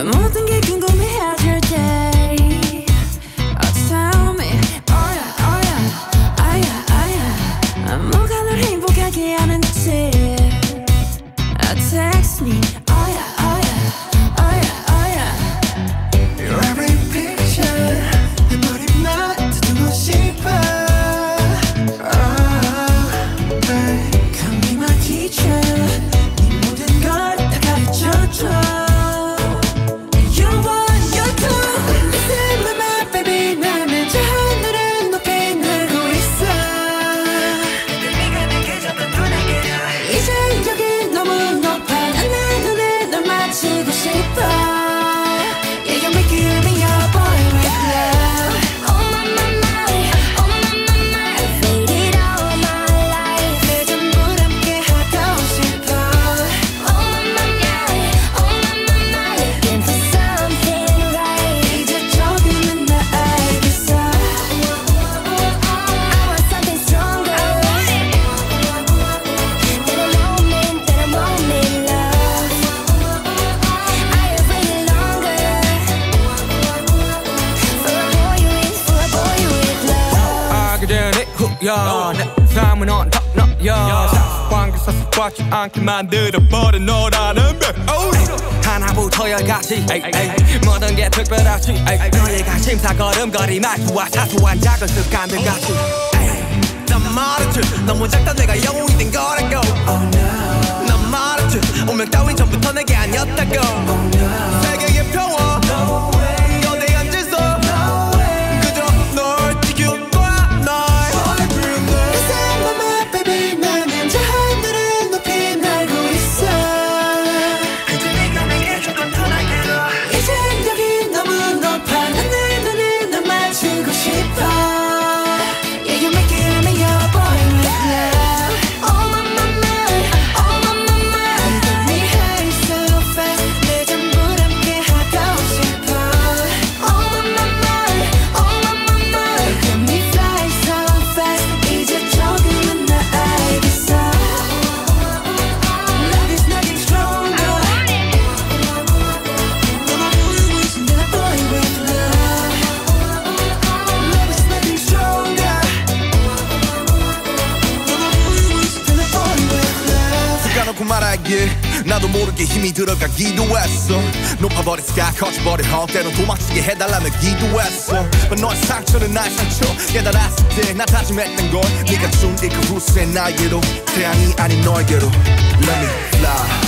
모든 게 궁금해질 때 tell me oh yeah oh yeah oh yeah oh yeah 뭐가 널 행복하게 하는지 text me oh yeah oh yeah oh yeah oh yeah Your every picture 내 머리만 듣고 싶어 Come be my teacher 네 모든 걸 다 가르쳐줘 내 삶은 언덕너여 사관계 사습하지 않게 만들어버린 너라는 백 하나부터 열까지 모든 게 특별하지 너의 관심사 걸음걸이 말투와 사소한 작은 습관들같이 난 말했지 너무 작다 내가 영웅이 된 거라고 난 말했지 운명 따윈 전부터 내게 아니었다고 세계의 평화 너내 앉아서 그저 널 지키고 나도 모르게 힘이 들어가기도 했어 높아버린 스카 커져버린 헛 때론 도망치게 해달라며 기도했어 너의 상처는 나의 상처 깨달았을 때 나 다짐했던 건 네가 준 그 후세 나에게로 태양이 아닌 너에게로 Let me fly